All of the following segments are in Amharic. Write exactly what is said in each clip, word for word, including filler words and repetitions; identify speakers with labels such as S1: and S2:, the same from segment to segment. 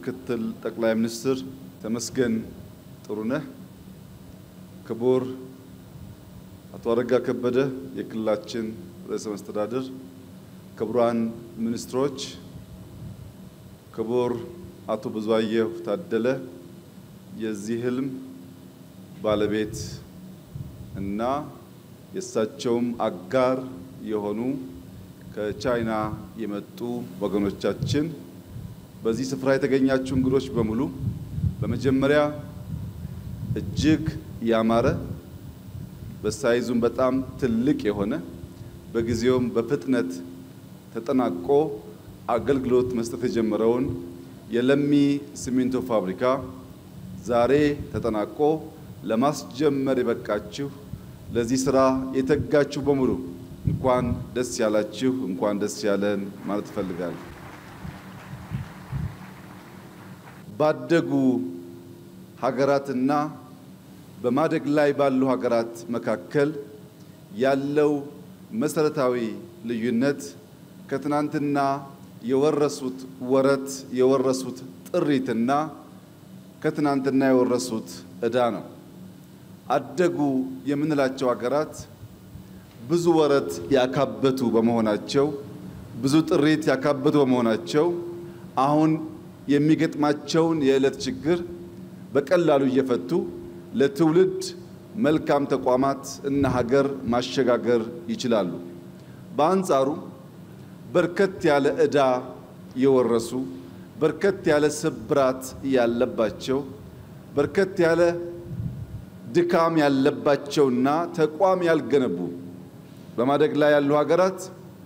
S1: ምክትል ጠቅላይ ሚኒስትር ተመስገን ጥሩነህ፣ ክቡር አቶ አረጋ ከበደ የክልላችን ርዕሰ መስተዳድር፣ ክቡራን ሚኒስትሮች፣ ክቡር አቶ ብዙአየሁ ታደለ የዚህ ህልም ባለቤት እና የሳቸውም አጋር የሆኑ ከቻይና የመጡ ወገኖቻችን፣ በዚህ ስፍራ የተገኛችሁ እንግዶች በሙሉ በመጀመሪያ እጅግ ያማረ በሳይዙም በጣም ትልቅ የሆነ በጊዜውም በፍጥነት ተጠናቆ አገልግሎት መስጠት የጀመረውን የለሚ ሲሚንቶ ፋብሪካ ዛሬ ተጠናቆ ለማስጀመር የበቃችሁ ለዚህ ስራ የተጋችሁ በሙሉ እንኳን ደስ ያላችሁ፣ እንኳን ደስ ያለን ማለት ፈልጋለሁ። ባደጉ ሀገራትና በማደግ ላይ ባሉ ሀገራት መካከል ያለው መሰረታዊ ልዩነት ከትናንትና የወረሱት ወረት የወረሱት ጥሪትና ከትናንትና የወረሱት ዕዳ ነው። አደጉ የምንላቸው ሀገራት ብዙ ወረት ያካበቱ በመሆናቸው ብዙ ጥሪት ያካበቱ በመሆናቸው አሁን የሚገጥማቸውን የዕለት ችግር በቀላሉ እየፈቱ ለትውልድ መልካም ተቋማት እና ሀገር ማሸጋገር ይችላሉ። በአንጻሩ በርከት ያለ ዕዳ የወረሱ በርከት ያለ ስብራት ያለባቸው በርከት ያለ ድካም ያለባቸውና ተቋም ያልገነቡ በማደግ ላይ ያሉ ሀገራት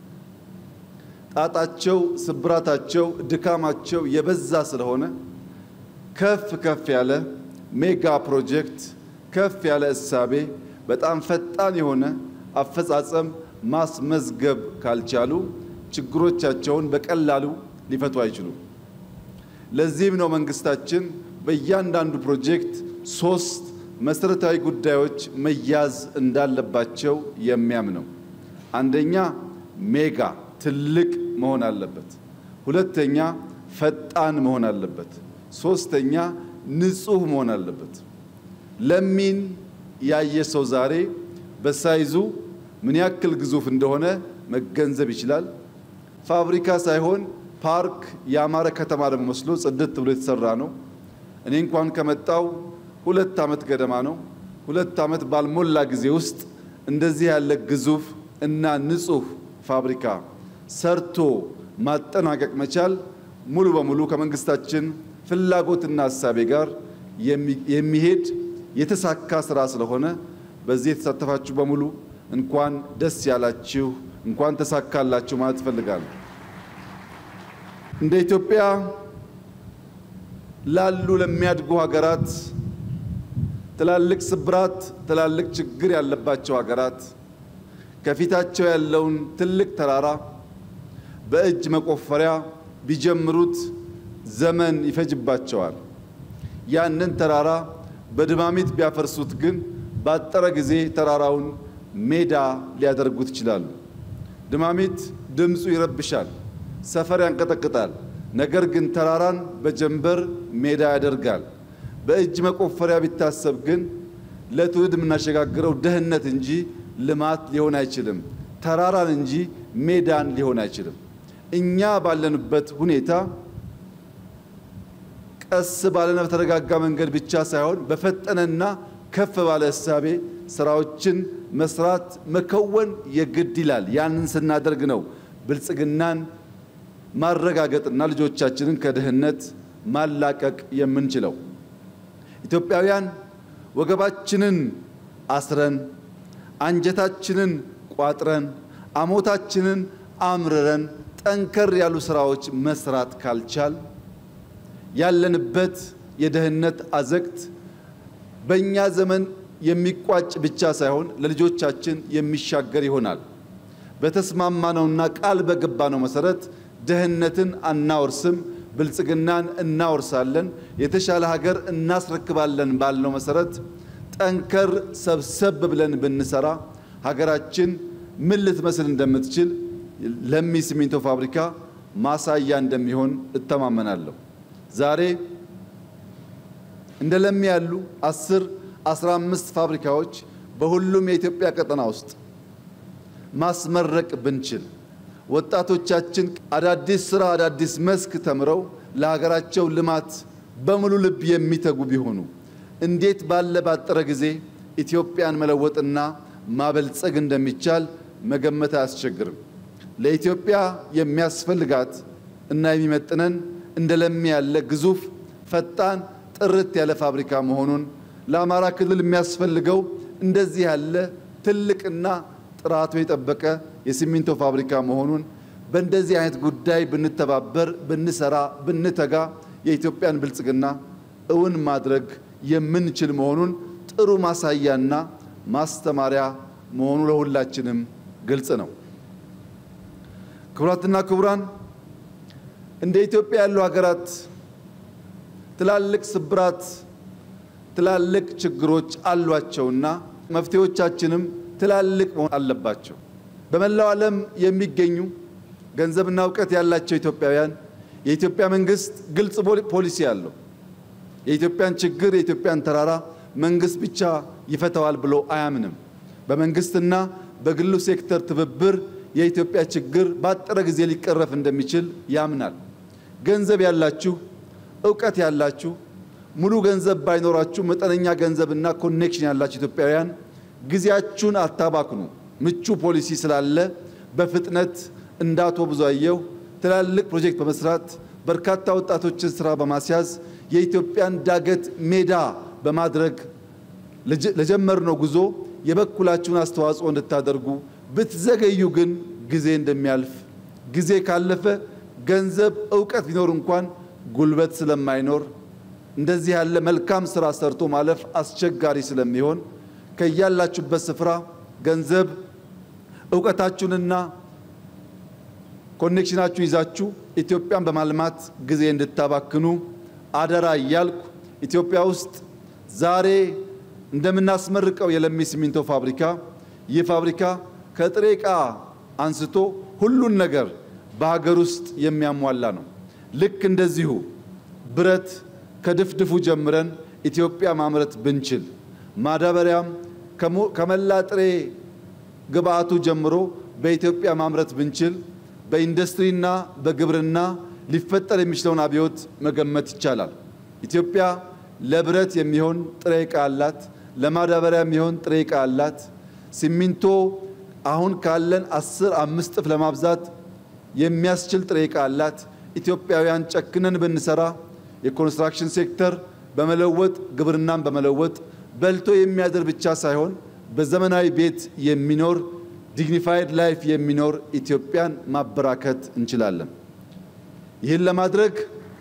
S1: ጣጣቸው ስብራታቸው ድካማቸው የበዛ ስለሆነ ከፍ ከፍ ያለ ሜጋ ፕሮጀክት ከፍ ያለ እሳቤ በጣም ፈጣን የሆነ አፈጻጸም ማስመዝገብ ካልቻሉ ችግሮቻቸውን በቀላሉ ሊፈቱ አይችሉም። ለዚህም ነው መንግስታችን በእያንዳንዱ ፕሮጀክት ሶስት መሰረታዊ ጉዳዮች መያዝ እንዳለባቸው የሚያምነው። አንደኛ ሜጋ ትልቅ መሆን አለበት፣ ሁለተኛ ፈጣን መሆን አለበት፣ ሶስተኛ ንጹህ መሆን አለበት። ለሚን ያየ ሰው ዛሬ በሳይዙ ምን ያክል ግዙፍ እንደሆነ መገንዘብ ይችላል። ፋብሪካ ሳይሆን ፓርክ ያማረ ከተማ ለመስሎ ጽድት ብሎ የተሰራ ነው። እኔ እንኳን ከመጣው ሁለት ዓመት ገደማ ነው። ሁለት ዓመት ባልሞላ ጊዜ ውስጥ እንደዚህ ያለ ግዙፍ እና ንጹህ ፋብሪካ ሰርቶ ማጠናቀቅ መቻል ሙሉ በሙሉ ከመንግስታችን ፍላጎትና ሐሳቤ ጋር የሚሄድ የተሳካ ስራ ስለሆነ በዚህ የተሳተፋችሁ በሙሉ እንኳን ደስ ያላችሁ፣ እንኳን ተሳካላችሁ ማለት ፈልጋለሁ። እንደ ኢትዮጵያ ላሉ ለሚያድጉ ሀገራት ትላልቅ ስብራት ትላልቅ ችግር ያለባቸው ሀገራት ከፊታቸው ያለውን ትልቅ ተራራ በእጅ መቆፈሪያ ቢጀምሩት ዘመን ይፈጅባቸዋል። ያንን ተራራ በድማሚት ቢያፈርሱት ግን ባጠረ ጊዜ ተራራውን ሜዳ ሊያደርጉት ይችላሉ። ድማሚት ድምፁ ይረብሻል፣ ሰፈር ያንቀጠቅጣል። ነገር ግን ተራራን በጀንበር ሜዳ ያደርጋል። በእጅ መቆፈሪያ ቢታሰብ ግን ለትውልድ የምናሸጋግረው ደህንነት እንጂ ልማት ሊሆን አይችልም። ተራራን እንጂ ሜዳን ሊሆን አይችልም። እኛ ባለንበት ሁኔታ ቀስ ባለና በተረጋጋ መንገድ ብቻ ሳይሆን በፈጠነና ከፍ ባለ ሐሳቤ ስራዎችን መስራት መከወን የግድ ይላል። ያንን ስናደርግ ነው ብልጽግናን ማረጋገጥና ልጆቻችንን ከድህነት ማላቀቅ የምንችለው። ኢትዮጵያውያን ወገባችንን አስረን አንጀታችንን ቋጥረን አሞታችንን አምርረን ጠንከር ያሉ ስራዎች መስራት ካልቻል ያለንበት የደህንነት አዘቅት በእኛ ዘመን የሚቋጭ ብቻ ሳይሆን ለልጆቻችን የሚሻገር ይሆናል። በተስማማነውና ቃል በገባነው መሰረት ደህንነትን አናወርስም፣ ብልጽግናን እናወርሳለን፣ የተሻለ ሀገር እናስረክባለን ባልነው መሰረት ጠንከር ሰብሰብ ብለን ብንሰራ ሀገራችን ምን ልትመስል እንደምትችል ለሚ ሲሚንቶ ፋብሪካ ማሳያ እንደሚሆን እተማመናለሁ። ዛሬ እንደለም ያሉ አስር አስራ አምስት ፋብሪካዎች በሁሉም የኢትዮጵያ ቀጠና ውስጥ ማስመረቅ ብንችል ወጣቶቻችን አዳዲስ ስራ አዳዲስ መስክ ተምረው ለሀገራቸው ልማት በሙሉ ልብ የሚተጉ ቢሆኑ እንዴት ባለ ባጠረ ጊዜ ኢትዮጵያን መለወጥና ማበልጸግ እንደሚቻል መገመት አያስቸግርም። ለኢትዮጵያ የሚያስፈልጋት እና የሚመጥነን እንደለም ያለ ግዙፍ ፈጣን ጥርት ያለ ፋብሪካ መሆኑን ለአማራ ክልል የሚያስፈልገው እንደዚህ ያለ ትልቅና ጥራቱ የጠበቀ የሲሚንቶ ፋብሪካ መሆኑን በእንደዚህ አይነት ጉዳይ ብንተባበር ብንሰራ ብንተጋ የኢትዮጵያን ብልጽግና እውን ማድረግ የምንችል መሆኑን ጥሩ ማሳያና ማስተማሪያ መሆኑ ለሁላችንም ግልጽ ነው። ክቡራትና ክቡራን እንደ ኢትዮጵያ ያሉ ሀገራት ትላልቅ ስብራት ትላልቅ ችግሮች አሏቸውና መፍትሄዎቻችንም ትላልቅ መሆን አለባቸው። በመላው ዓለም የሚገኙ ገንዘብና ዕውቀት ያላቸው ኢትዮጵያውያን የኢትዮጵያ መንግስት ግልጽ ፖሊሲ አለው። የኢትዮጵያን ችግር የኢትዮጵያን ተራራ መንግስት ብቻ ይፈታዋል ብሎ አያምንም። በመንግስትና በግሉ ሴክተር ትብብር የኢትዮጵያ ችግር ባጠረ ጊዜ ሊቀረፍ እንደሚችል ያምናል። ገንዘብ ያላችሁ ዕውቀት ያላችሁ ሙሉ ገንዘብ ባይኖራችሁ መጠነኛ ገንዘብና ኮኔክሽን ያላችሁ ኢትዮጵያውያን ጊዜያችሁን አታባክኑ። ምቹ ፖሊሲ ስላለ በፍጥነት እንዳቶ ብዙአየሁ ትላልቅ ፕሮጀክት በመስራት በርካታ ወጣቶችን ስራ በማስያዝ የኢትዮጵያን ዳገት ሜዳ በማድረግ ለጀመርነው ጉዞ የበኩላችሁን አስተዋጽኦ እንድታደርጉ ብትዘገዩ ግን ጊዜ እንደሚያልፍ ጊዜ ካለፈ ገንዘብ ዕውቀት ቢኖር እንኳን ጉልበት ስለማይኖር እንደዚህ ያለ መልካም ስራ ሰርቶ ማለፍ አስቸጋሪ ስለሚሆን ከያላችሁበት ስፍራ ገንዘብ ዕውቀታችሁንና ኮኔክሽናችሁ ይዛችሁ ኢትዮጵያን በማልማት ጊዜ እንድታባክኑ አደራ እያልኩ ኢትዮጵያ ውስጥ ዛሬ እንደምናስመርቀው የለሚ ሲሚንቶ ፋብሪካ ይህ ፋብሪካ ከጥሬ ዕቃ አንስቶ ሁሉን ነገር በሀገር ውስጥ የሚያሟላ ነው። ልክ እንደዚሁ ብረት ከድፍድፉ ጀምረን ኢትዮጵያ ማምረት ብንችል ማዳበሪያም ከመላ ጥሬ ግብአቱ ጀምሮ በኢትዮጵያ ማምረት ብንችል በኢንዱስትሪና በግብርና ሊፈጠር የሚችለውን አብዮት መገመት ይቻላል። ኢትዮጵያ ለብረት የሚሆን ጥሬ ዕቃ አላት፣ ለማዳበሪያ የሚሆን ጥሬ ዕቃ አላት። ሲሚንቶ አሁን ካለን አስር አምስት እጥፍ ለማብዛት የሚያስችል ጥሬ ዕቃ አላት። ኢትዮጵያውያን ጨክነን ብንሰራ የኮንስትራክሽን ሴክተር በመለወጥ ግብርናን በመለወጥ በልቶ የሚያደር ብቻ ሳይሆን በዘመናዊ ቤት የሚኖር ዲግኒፋይድ ላይፍ የሚኖር ኢትዮጵያን ማበራከት እንችላለን። ይህን ለማድረግ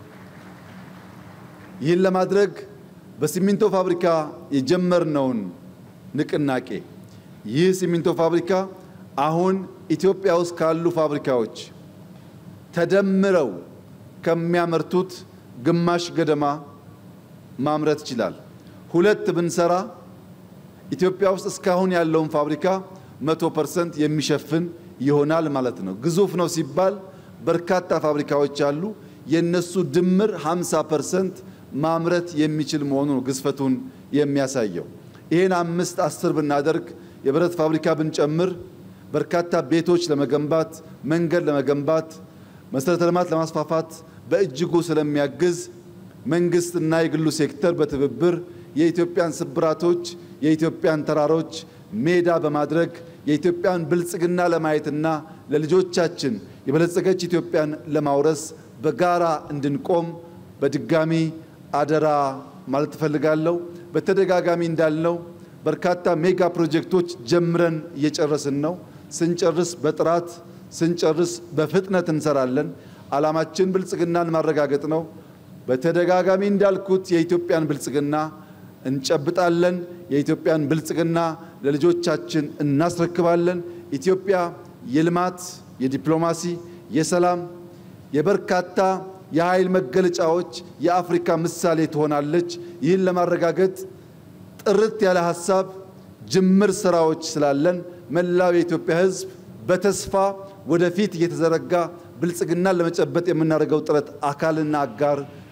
S1: ይህን ለማድረግ በሲሚንቶ ፋብሪካ የጀመርነውን ንቅናቄ ይህ ሲሚንቶ ፋብሪካ አሁን ኢትዮጵያ ውስጥ ካሉ ፋብሪካዎች ተደምረው ከሚያመርቱት ግማሽ ገደማ ማምረት ይችላል። ሁለት ብንሰራ ኢትዮጵያ ውስጥ እስካሁን ያለውን ፋብሪካ መቶ ፐርሰንት የሚሸፍን ይሆናል ማለት ነው። ግዙፍ ነው ሲባል በርካታ ፋብሪካዎች አሉ። የነሱ ድምር ሃምሳ ፐርሰንት ማምረት የሚችል መሆኑ ነው ግዝፈቱን የሚያሳየው። ይሄን አምስት አስር ብናደርግ የብረት ፋብሪካ ብንጨምር በርካታ ቤቶች ለመገንባት መንገድ ለመገንባት መሰረተ ልማት ለማስፋፋት በእጅጉ ስለሚያግዝ መንግስትና የግሉ ሴክተር በትብብር የኢትዮጵያን ስብራቶች የኢትዮጵያን ተራሮች ሜዳ በማድረግ የኢትዮጵያን ብልጽግና ለማየትና ለልጆቻችን የበለጸገች ኢትዮጵያን ለማውረስ በጋራ እንድንቆም በድጋሚ አደራ ማለት ፈልጋለሁ። በተደጋጋሚ እንዳልነው በርካታ ሜጋ ፕሮጀክቶች ጀምረን እየጨረስን ነው። ስንጨርስ በጥራት ስንጨርስ በፍጥነት እንሰራለን። ዓላማችን ብልጽግናን ማረጋገጥ ነው። በተደጋጋሚ እንዳልኩት የኢትዮጵያን ብልጽግና እንጨብጣለን። የኢትዮጵያን ብልጽግና ለልጆቻችን እናስረክባለን። ኢትዮጵያ የልማት የዲፕሎማሲ የሰላም የበርካታ የኃይል መገለጫዎች የአፍሪካ ምሳሌ ትሆናለች። ይህን ለማረጋገጥ ጥርት ያለ ሐሳብ ጅምር ስራዎች ስላለን መላው የኢትዮጵያ ሕዝብ በተስፋ ወደፊት እየተዘረጋ ብልጽግናን ለመጨበጥ የምናደርገው ጥረት አካልና አጋር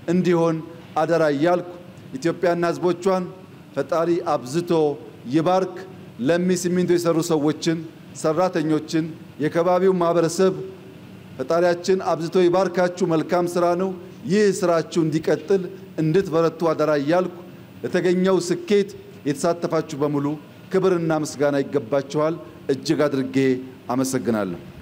S1: እንዲሆን አደራ እያልኩ ኢትዮጵያና ሕዝቦቿን ፈጣሪ አብዝቶ ይባርክ። ለሚ ሲሚንቶ የሰሩ ሰዎችን፣ ሰራተኞችን፣ የከባቢው ማህበረሰብ ፈጣሪያችን አብዝቶ ይባርካችሁ። መልካም ስራ ነው። ይህ ስራችሁ እንዲቀጥል እንድትበረቱ አደራ እያልኩ ለተገኘው ስኬት የተሳተፋችሁ በሙሉ ክብርና ምስጋና ይገባችኋል። እጅግ አድርጌ አመሰግናለሁ።